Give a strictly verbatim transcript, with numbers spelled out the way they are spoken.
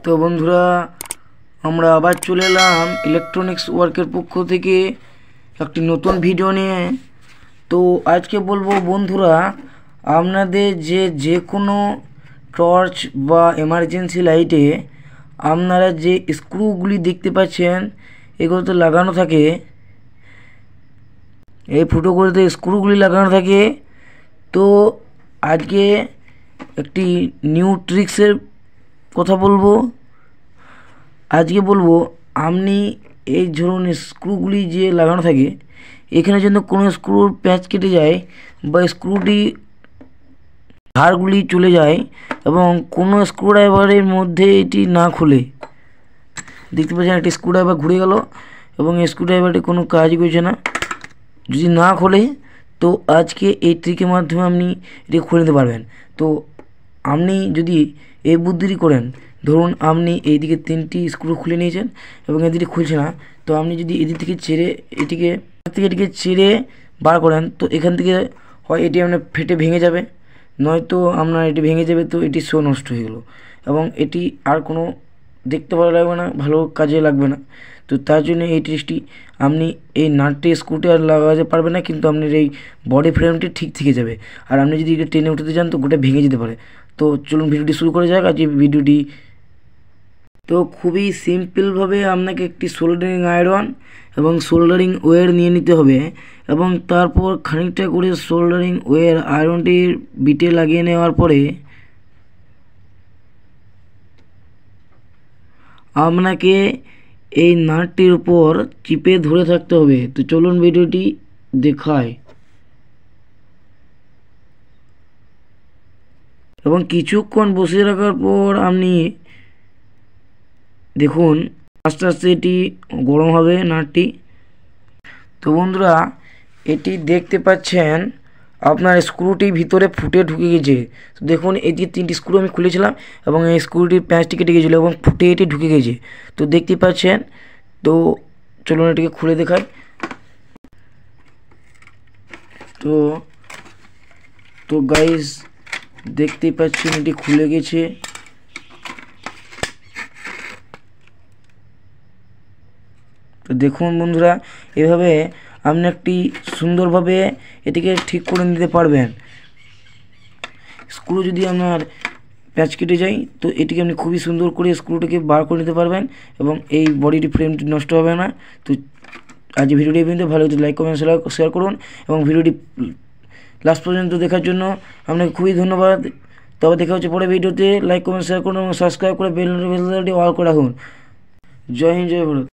তো বন্ধুরা আমরা আবার চলে এলাম ইলেকট্রনিক্স ওয়ার্কের পক্ষ থেকে একটি নতুন ভিডিও নিয়ে। তো আজকে বলবো বন্ধুরা, আপনাদের যে যে কোনো টর্চ বা এমার্জেন্সি লাইটে আপনারা যে স্ক্রুগুলি দেখতে পাচ্ছেন এগুলো তো লাগানো থাকে, এই ফুটোগুলোতে স্ক্রুগুলি লাগানো থাকে। তো আজকে একটি নিউ ট্রিক্সের কথা বলবো। আজকে বলবো আপনি এই ধরুন স্ক্রুগুলি যে লাগানো থাকে, এখানে যেন কোনো স্ক্রুর প্যাঁচ কেটে যায় বা স্ক্রুটি ধারগুলি চলে যায় এবং কোনো স্ক্রুড্রাইভারের মধ্যে এটি না খুলে, দেখতে পাচ্ছেন একটি স্ক্রুড্রাইভার ঘুরে গেল এবং এই স্ক্রুড্রাইভারটি কোনো কাজই করছে না। যদি না খোলে তো আজকে এই ট্রিকের মাধ্যমে আপনি এটি খুলে নিতে পারবেন। তো আপনি যদি এই বুদ্ধিটি করেন, ধরুন আপনি এইদিকে তিনটি স্ক্রু খুলে নিয়েছেন এবং এদিকে খুলছে না, তো আপনি যদি এদিক থেকে ছেড়ে এটিকে থেকে এটিকে ছেড়ে বার করেন, তো এখান থেকে হয় এটি আপনার ফেটে ভেঙে যাবে, নয়তো আপনার এটি ভেঙে যাবে, তো এটি শো নষ্ট হয়ে গেল এবং এটি আর কোনো দেখতে ভালো লাগবে না, ভালো কাজে লাগবে না। তো তার জন্য এই ট্রিক্সটি, আপনি এই নাটটি স্ক্রুটি আর লাগাতে পারবেন না, কিন্তু আপনার এই বডি ফ্রেমটি ঠিক থেকে যাবে। আর আপনি যদি টেনে উঠাতে চান তো গোটা ভেঙে যেতে পারে। তো চলুন ভিডিওটি শুরু করা যাক। আজ এই ভিডিওটি তো খুবই সিম্পলভাবে আপনাকে একটি সোল্ডারিং আয়রন এবং সোল্ডারিং ওয়্যার নিয়ে নিতে হবে এবং তারপর খানিকটা করে সোল্ডারিং ওয়্যার আয়রনটির বিটে লাগিয়ে নেওয়ার পরে আপনাকে এই নাটটির উপর চিপে ধরে থাকতে হবে। তো চলুন ভিডিওটি দেখায় এবং কিছুক্ষণ বসে রাখার পর আপনি দেখুন আস্তে আস্তে এটি গরম হবে নাটটি। তো বন্ধুরা এটি দেখতে পাচ্ছেন আপনার স্ক্রুটি ভিতরে ফুটে ঢুকে গেছে। তো দেখুন এই যে তিনটি স্ক্রু আমি খুলেছিলাম এবং এই স্ক্রুটির প্যাঁচটি কেটে গেছিলো এবং ফুটে এটি ঢুকে গেছে, তো দেখতে পাচ্ছেন। তো চলুন এটিকে খুলে দেখাই। তো তো গাইস দেখতেই পাচ্ছেন এটি খুলে গেছে। তো দেখুন বন্ধুরা, এভাবে আপনি একটি সুন্দরভাবে এটিকে ঠিক করে নিতে পারবেন। স্ক্রু যদি আপনার প্যাঁচ কেটে যায় তো এটিকে আপনি খুবই সুন্দর করে স্ক্রুটিকে বার করে নিতে পারবেন এবং এই বডিটি ফ্রেমটি নষ্ট হবে না। তো আজ ভিডিওটি পর্যন্ত ভালো হচ্ছে লাইক কমেন্ট শেয়ার করুন এবং ভিডিওটি লাস্ট পর্যন্ত দেখার জন্য আপনাকে খুবই ধন্যবাদ। তবে দেখা হচ্ছে পরে ভিডিওতে। লাইক কমেন্ট শেয়ার করুন এবং সাবস্ক্রাইব করে বেল নোটিফিকেশনটি অল করে রাখুন। জয় হিন্দ, জয় ভারত।